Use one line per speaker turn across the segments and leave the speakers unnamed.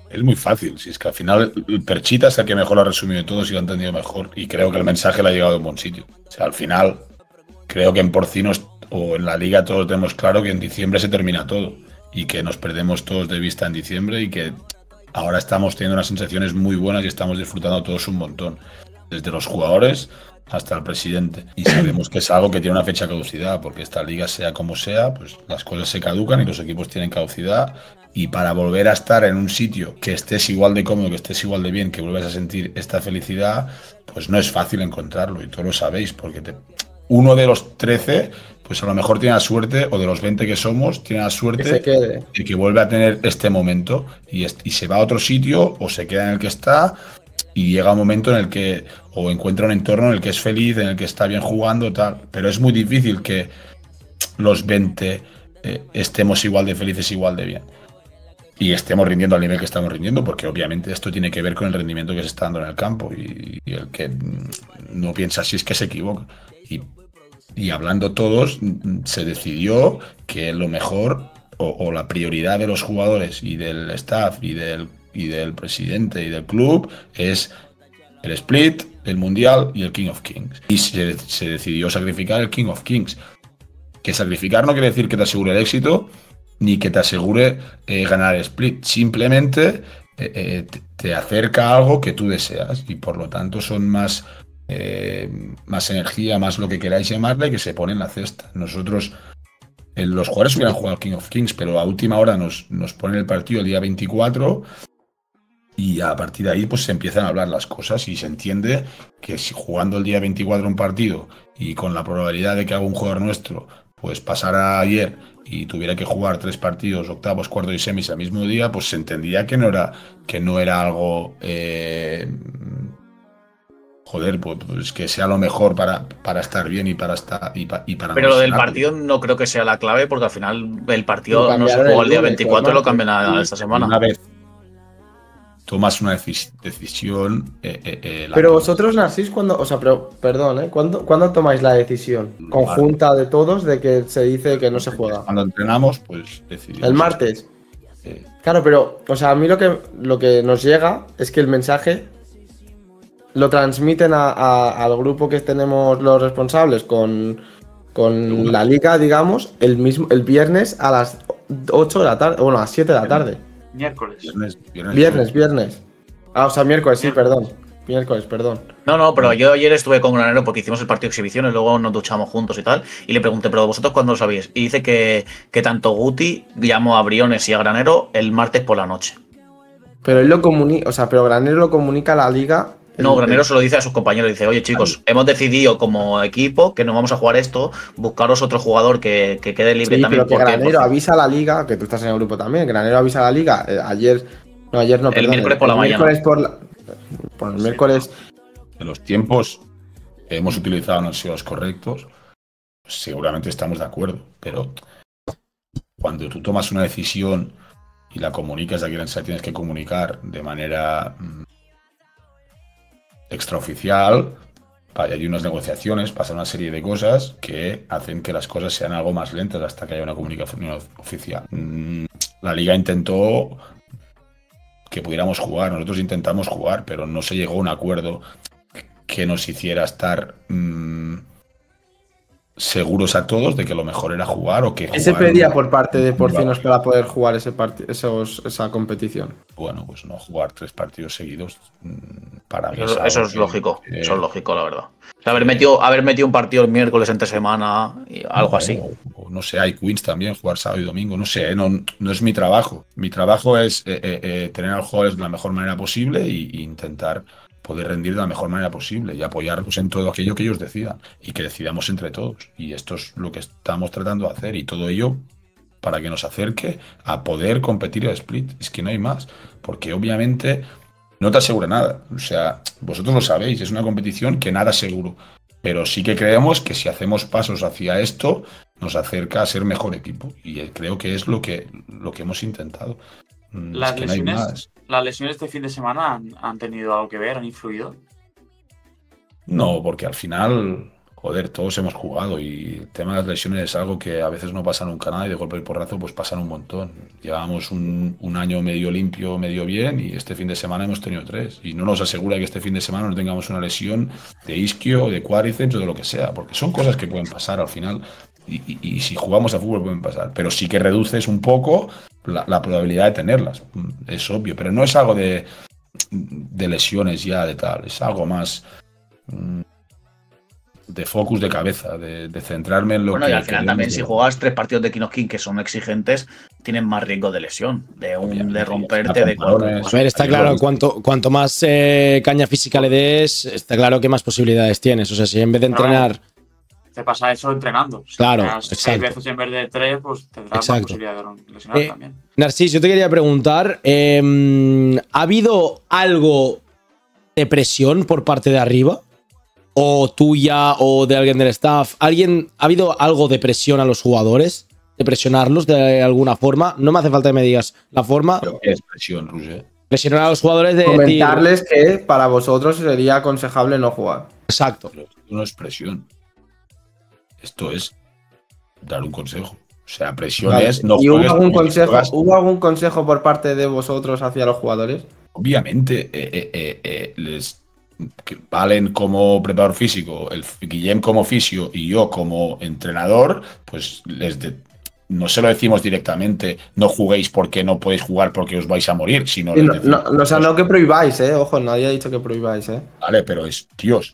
Es muy fácil, si es que al final el Perchita es el que mejor lo ha resumido de todos y lo ha entendido mejor. Y creo que el mensaje le ha llegado a un buen sitio. O sea, al final, creo que en Porcinos o en la liga todos tenemos claro que en diciembre se termina todo. Y que nos perdemos todos de vista en diciembre y que ahora estamos teniendo unas sensaciones muy buenas y estamos disfrutando todos un montón. Desde los jugadores hasta el presidente. Y sabemos que es algo que tiene una fecha de caducidad, porque esta liga, sea como sea, pues las cosas se caducan y los equipos tienen caducidad. Y para volver a estar en un sitio que estés igual de cómodo, que estés igual de bien, que vuelvas a sentir esta felicidad, pues no es fácil encontrarlo. Y todos lo sabéis, porque uno de los 13, pues a lo mejor tiene la suerte, o de los 20 que somos, tiene la
Que se
suerte
quede.
de que vuelve a tener este momento y se va a otro sitio o se queda en el que está y llega un momento en el que o encuentra un entorno en el que es feliz, en el que está bien jugando, tal. Pero es muy difícil que los 20 estemos igual de felices, igual de bien. Y estemos rindiendo al nivel que estamos rindiendo, porque obviamente esto tiene que ver con el rendimiento que se está dando en el campo. Y el que no piensa así es que se equivoca. Y hablando todos, se decidió que lo mejor o la prioridad de los jugadores y del staff y del presidente y del club es el Split, el Mundial y el King of Kings. Y se decidió sacrificar el King of Kings. Que sacrificar no quiere decir que te asegure el éxito ni que te asegure ganar el Split. Simplemente te acerca a algo que tú deseas y por lo tanto son más energía, más lo que queráis llamarle, que se pone en la cesta. Nosotros, los jugadores hubieran jugado al King of Kings, pero a última hora nos ponen el partido el día 24 y a partir de ahí pues se empiezan a hablar las cosas y se entiende que si jugando el día 24 un partido y con la probabilidad de que algún jugador nuestro pues pasara ayer y tuviera que jugar 3 partidos, octavos, cuartos y semis al mismo día, pues se entendía que no era algo joder, pues que sea lo mejor para estar bien y para estar y para no
Pero lo del
lesionarte.
partido no creo que sea la clave, porque al final el
Lo
partido no se
cambiaron
jugó
el
el día
lunes o el
24 y lo
martes.
cambian esta
Y
semana.
una vez tomas una decisión, la
Pero
tomas.
vosotros, Narcís, cuando, o sea, pero, perdón, ¿cuándo tomáis la decisión conjunta de todos de que se dice que no se juega?
Cuando entrenamos, pues decidimos.
¿El martes?
Eh,
Claro, pero, o sea, a mí lo que nos llega es que el mensaje lo transmiten al grupo que tenemos los responsables con la liga, digamos, el viernes a las 8 de la tarde, bueno, a las 7 de la tarde.
Miércoles.
Viernes. Ah, o sea, miércoles, sí, perdón. Miércoles, perdón.
No, pero yo ayer estuve con Granero porque hicimos el partido de exhibición y luego nos duchamos juntos y tal. Y le pregunté, ¿pero vosotros cuándo lo sabéis? Y dice que tanto Guti llamó a Briones y a Granero el martes por la noche.
Pero él lo comunica, o sea, pero Granero lo comunica a la liga.
No, Granero se lo dice a sus compañeros. Dice, oye chicos, hemos decidido como equipo que no vamos a jugar esto, buscaros otro jugador que quede libre
Sí,
también.
pero que Granero avisa a la liga, que tú estás en el grupo también, Granero avisa a la liga ayer no,
El
perdón,
miércoles por la mañana.
Por el miércoles.
De los tiempos que hemos utilizado no han sido los correctos, pues seguramente estamos de acuerdo, pero cuando tú tomas una decisión y la comunicas a quien se la tienes que comunicar de manera extraoficial, hay unas negociaciones, pasa una serie de cosas que hacen que las cosas sean algo más lentas hasta que haya una comunicación oficial. La liga intentó que pudiéramos jugar, nosotros intentamos jugar, pero no se llegó a un acuerdo que nos hiciera estar seguros a todos de que lo mejor era jugar o que
¿Qué se
jugar
pedía
no-
por parte de Porcinos para poder jugar esa competición?
Bueno, pues no jugar 3 partidos seguidos para mí
Eso es lógico,
que-
eso es lógico, la verdad. O sea, haber metido un partido el miércoles entre semana y algo así.
o no sé, hay Queens también, jugar sábado y domingo, no sé, no es mi trabajo. Mi trabajo es tener a los jugadores de la mejor manera posible e intentar poder rendir de la mejor manera posible y apoyarlos en todo aquello que ellos decidan y que decidamos entre todos. Y esto es lo que estamos tratando de hacer y todo ello para que nos acerque a poder competir el split. Es que no hay más, porque obviamente no te asegura nada. O sea, vosotros lo sabéis, es una competición que nada es seguro. Pero sí que creemos que si hacemos pasos hacia esto, nos acerca a ser mejor equipo. Y creo que es lo que hemos intentado. Es que no hay más.
Las lesiones este fin de semana han tenido algo que ver, han influido.
No, porque al final, joder, todos hemos jugado y el tema de las lesiones es algo que a veces no pasa nunca nada y de golpe y porrazo pues pasan un montón. Llevamos un año medio limpio, medio bien y este fin de semana hemos tenido 3 y no nos asegura que este fin de semana no tengamos una lesión de isquio o de cuádriceps o de lo que sea, porque son cosas que pueden pasar al final y si jugamos a fútbol pueden pasar, pero sí que reduces un poco la probabilidad de tenerlas, es obvio, pero no es algo de lesiones ya de tal, es algo más de focus de cabeza, de centrarme en lo que...
Bueno, y al final también si juegas 3 partidos de King of King que son exigentes, tienen más riesgo de lesión, de romperte, de...
A ver, está claro, cuanto más caña física le des, está claro que más posibilidades tienes. O sea, si en vez de entrenar...
Te pasa eso entrenando. Si
claro,
exacto. 6 veces en vez de 3, pues tendrás más posibilidad de lesionar también.
Narcis, yo te quería preguntar, ¿ha habido algo de presión por parte de arriba? ¿O tuya o de alguien del staff? ¿Ha habido algo de presión a los jugadores? ¿De presionarlos de alguna forma? No me hace falta que me digas la forma.
¿Pero qué es presión, Roger?
Presionar a los jugadores de
comentarles que para vosotros sería aconsejable no jugar.
Exacto.
Pero esto no es presión. Esto es dar un consejo. O sea, presión es no
¿Y
juegues.
¿Hubo algún consejo por parte de vosotros hacia los jugadores?
Obviamente, que Valen como preparador físico, el Guillem como fisio y yo como entrenador, pues no se lo decimos directamente, no juguéis porque no podéis jugar porque os vais a morir, sino...
Sí, no que prohibáis, ojo, nadie ha dicho que prohibáis,
Vale, pero tíos,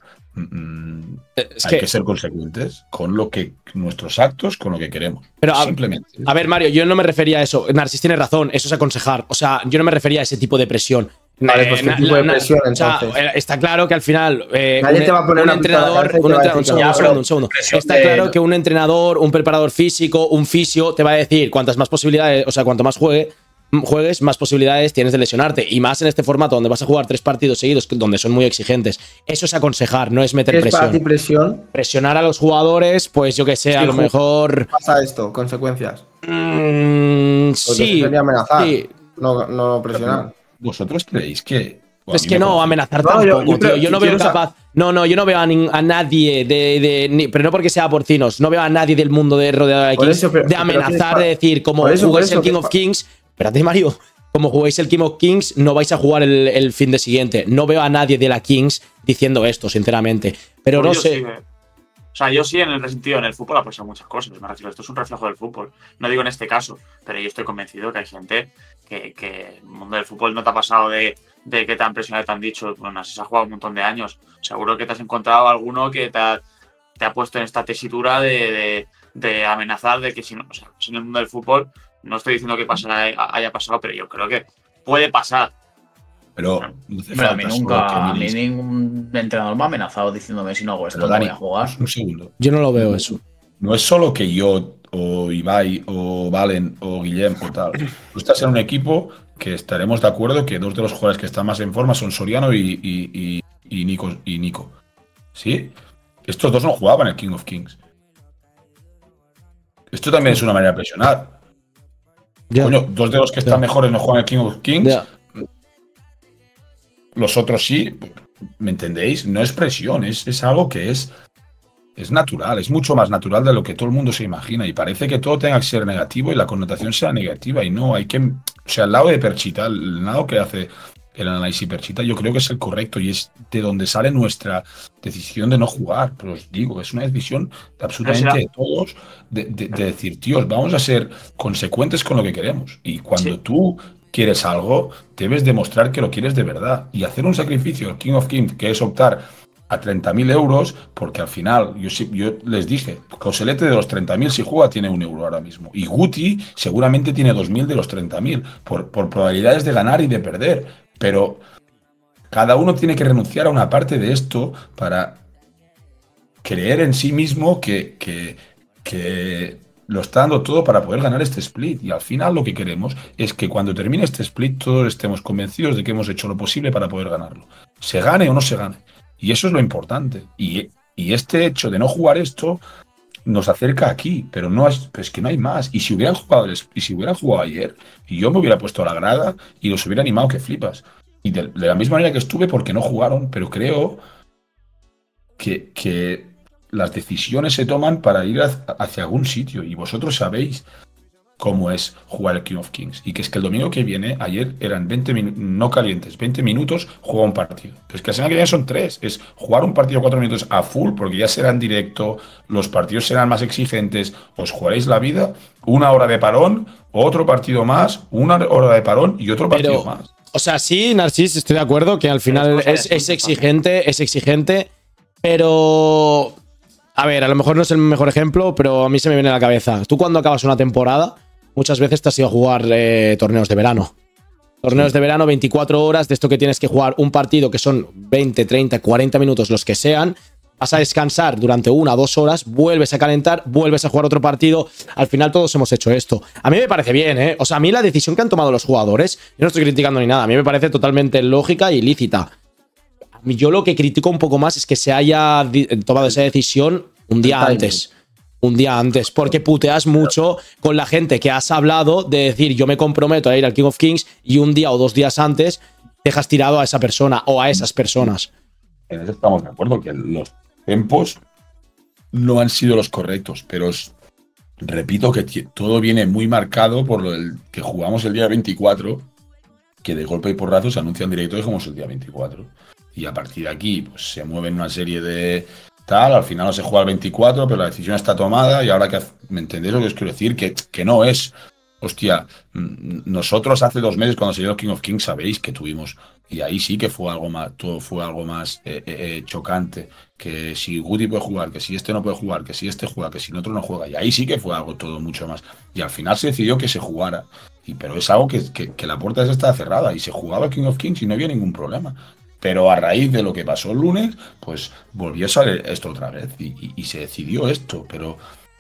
hay que ser consecuentes con lo que nuestros actos, con lo que queremos.
Pero
simplemente.
A ver, Mario, yo no me refería a eso. Narcis tiene razón, eso es aconsejar. O sea, yo no me refería a ese tipo de presión.
Vale, pues ¿qué tipo de presión, entonces?
O sea, está claro que al final
nadie te va a poner
un entrenador, un segundo. Está claro que un entrenador, un preparador físico, un fisio te va a decir cuantas más posibilidades, o sea, cuanto más juegues, más posibilidades tienes de lesionarte. Y más en este formato donde vas a jugar 3 partidos seguidos, donde son muy exigentes. Eso es aconsejar, no es meter presión.
¿Qué es para ti presión?
Presionar a los jugadores, pues yo que sé, a lo mejor...
¿Qué pasa esto? ¿Consecuencias?
Sí.
Sería amenazar,
sí.
No presionar.
¿Vosotros creéis que...?
Es que no, amenazar tampoco, tío. Yo no veo capaz... No, yo no veo a nadie pero no porque sea porcinos, no veo a nadie del mundo de rodeado de Kings de amenazar, de decir, como jugáis el King of Kings... Espérate, Mario. Como jugáis el King of Kings, no vais a jugar el fin de siguiente. No veo a nadie de la Kings diciendo esto, sinceramente. Pero no sé...
Sí, o sea, yo sí, en el sentido, en el fútbol ha pasado muchas cosas. Me refiero, esto es un reflejo del fútbol. No digo en este caso, pero yo estoy convencido que hay gente que el mundo del fútbol no te ha pasado de que te han presionado y te han dicho, bueno, si se ha jugado un montón de años. Seguro que te has encontrado alguno que te ha puesto en esta tesitura de amenazar de que si no, o sea, en el mundo del fútbol, no estoy diciendo que haya pasado, pero yo creo que puede pasar.
Pero
a mí nunca, a mí ningún entrenador me ha amenazado diciéndome si no hago esto, no voy a jugar.
Un segundo.
Yo no lo veo eso.
No es solo que yo, o Ibai, o Valen, o Guillem, o tal. Tú estás en un equipo que estaremos de acuerdo que 2 de los jugadores que están más en forma son Soriano y Nico. ¿Sí? Estos 2 no jugaban el King of Kings. Esto también es una manera de presionar. Coño, 2 de los que están mejores no juegan el King of Kings. Los otros sí, ¿me entendéis? No es presión, es algo que es natural, es mucho más natural de lo que todo el mundo se imagina y parece que todo tenga que ser negativo y la connotación sea negativa y no, hay que... O sea, el lado de Perchita, el lado que hace el análisis Perchita, yo creo que es el correcto y es de donde sale nuestra decisión de no jugar, pero os digo, es una decisión absolutamente de todos, de decir, tíos, vamos a ser consecuentes con lo que queremos y cuando tú quieres algo, debes demostrar que lo quieres de verdad y hacer un sacrificio, el King of Kings, que es optar a 30.000 euros, porque al final, yo les dije, Coselete de los 30.000 si juega tiene 1 euro ahora mismo, y Guti seguramente tiene 2.000 de los 30.000, por probabilidades de ganar y de perder, pero cada uno tiene que renunciar a una parte de esto para creer en sí mismo que lo está dando todo para poder ganar este split. Y al final lo que queremos es que cuando termine este split todos estemos convencidos de que hemos hecho lo posible para poder ganarlo. Se gane o no se gane. Y eso es lo importante. Y este hecho de no jugar esto nos acerca aquí, pero no es que no hay más. Y si hubieran jugado ayer, y yo me hubiera puesto a la grada y los hubiera animado que flipas. Y de la misma manera que estuve porque no jugaron, pero creo que las decisiones se toman para ir hacia algún sitio. Y vosotros sabéis cómo es jugar el King of Kings. Y que es que el domingo que viene, ayer eran 20 minutos, no calientes, 20 minutos, juega un partido. Pero es que la semana que viene son 3. Es jugar un partido 4 minutos a full, porque ya será en directo, los partidos serán más exigentes, os jugaréis la vida, 1 hora de parón, otro partido más, 1 hora de parón y otro partido más.
O sea, sí, Narcís, estoy de acuerdo que al final es exigente, pero… A ver, a lo mejor no es el mejor ejemplo, pero a mí se me viene a la cabeza. Tú cuando acabas una temporada, muchas veces te has ido a jugar torneos de verano. Torneos de verano, 24 horas, de esto que tienes que jugar un partido que son 20, 30, 40 minutos, los que sean. Vas a descansar durante 1 o 2 horas, vuelves a calentar, vuelves a jugar otro partido. Al final todos hemos hecho esto. A mí me parece bien, ¿eh? O sea, a mí la decisión que han tomado los jugadores, yo no estoy criticando ni nada, a mí me parece totalmente lógica y lícita. Yo lo que critico un poco más es que se haya tomado esa decisión un día antes. Un día antes, porque puteas mucho con la gente que has hablado de decir yo me comprometo a ir al King of Kings y un día o 2 días antes dejas tirado a esa persona o a esas personas.
En eso estamos de acuerdo, que los tiempos no han sido los correctos, pero repito que todo viene muy marcado por lo del que jugamos el día 24, que de golpe y porrazo se anuncia en directo que jugamos el día 24. Y a partir de aquí pues se mueven una serie de tal, al final no se juega el 24, pero la decisión está tomada y ahora que… ¿Me entendéis lo que os quiero decir? Que no es… Hostia, nosotros hace 2 meses cuando salió el King of Kings sabéis que tuvimos… Y ahí sí que fue algo más, todo fue algo más chocante. Que si Guti puede jugar, que si este no puede jugar, que si este juega, que si el otro no juega. Y ahí sí que fue algo todo mucho más. Y al final se decidió que se jugara. Pero es algo que la puerta esa estaba cerrada y se jugaba el King of Kings y no había ningún problema. Pero a raíz de lo que pasó el lunes, pues volvió a salir esto otra vez y se decidió esto. Pero,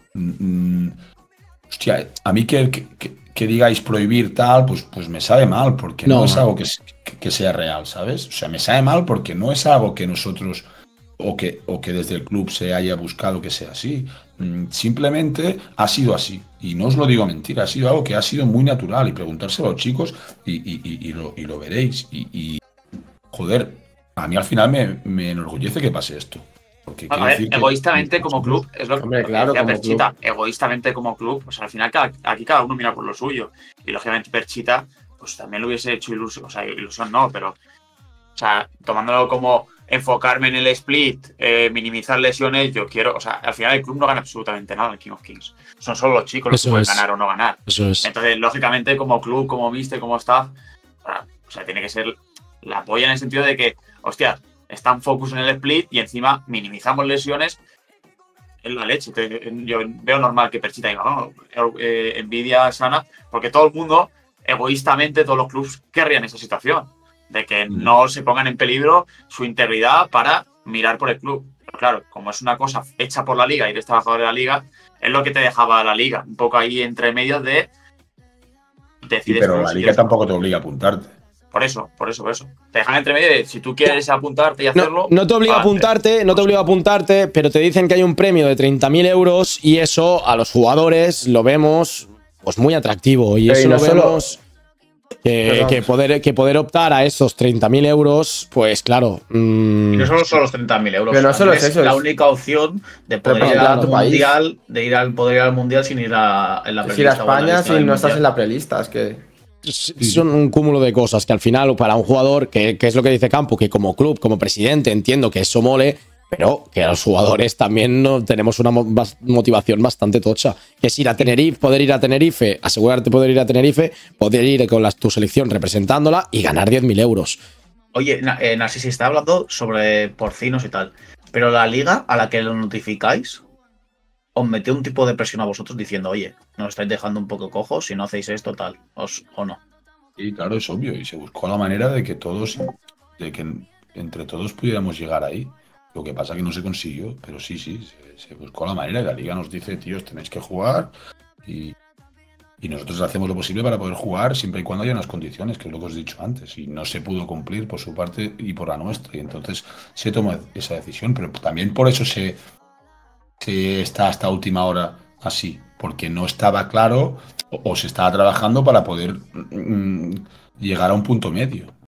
hostia, a mí que digáis prohibir tal, pues me sabe mal, porque no es algo que sea real, ¿sabes? O sea, me sabe mal porque no es algo que nosotros o que desde el club se haya buscado que sea así. Simplemente ha sido así. Y no os lo digo mentira, ha sido algo que ha sido muy natural. Y preguntárselo a los chicos y lo veréis. Joder, a mí al final me enorgullece que pase esto. Porque
a ver, egoístamente como club, es lo que decía Perchita, egoístamente como club, pues al final aquí cada uno mira por lo suyo. Y lógicamente Perchita, pues también lo hubiese hecho ilusión, o sea, ilusión no, pero, o sea, tomándolo como enfocarme en el split, minimizar lesiones, yo quiero, o sea, al final el club no gana absolutamente nada en el King of Kings. Son solo los chicos los que pueden ganar o no ganar.
Eso es.
Entonces, lógicamente, como club, como mister, como staff, o sea, tiene que ser la polla en el sentido de que, hostia, están focus en el split y encima minimizamos lesiones en la leche. Yo veo normal que Perchita diga, no, envidia sana, porque todo el mundo, egoístamente, todos los clubs querrían esa situación, de que no se pongan en peligro su integridad para mirar por el club. Pero claro, como es una cosa hecha por la liga y eres trabajador de la liga, es lo que te dejaba la liga, un poco ahí entre medios de…
Sí, pero la liga tampoco te obliga a apuntarte.
Por eso. Te dejan entre medio de si tú quieres apuntarte y hacerlo…
No te obliga a apuntarte, pero te dicen que hay un premio de 30.000 euros y eso a los jugadores lo vemos pues muy atractivo. Y eso lo vemos que poder optar a esos 30.000 euros, pues claro…
Y no solo son los 30.000 euros.
Pero no solo es eso,
la única opción de poder ir al mundial, poder ir al mundial sin ir en la prelista.
Ir a España si no estás en la prelista, es que…
Son un cúmulo de cosas que al final para un jugador, que es lo que dice Campo, que como club, como presidente entiendo que eso mole, pero que a los jugadores también no tenemos una motivación bastante tocha, que es ir a Tenerife, poder ir a Tenerife, asegurarte poder ir a Tenerife, poder ir con tu selección representándola y ganar 10.000 euros.
Oye, Narcís, está hablando sobre porcinos y tal, pero la liga a la que lo notificáis os mete un tipo de presión a vosotros diciendo, oye, nos estáis dejando un poco cojos si no hacéis esto, tal, o no.
Sí, claro, es obvio. Y se buscó la manera de que entre todos pudiéramos llegar ahí. Lo que pasa que no se consiguió, pero sí, se buscó la manera y la liga nos dice, tíos, tenéis que jugar y nosotros hacemos lo posible para poder jugar siempre y cuando haya unas condiciones, que es lo que os he dicho antes, y no se pudo cumplir por su parte y por la nuestra. Y entonces se tomó esa decisión, pero también por eso se está hasta última hora así, porque no estaba claro o se estaba trabajando para poder llegar a un punto medio.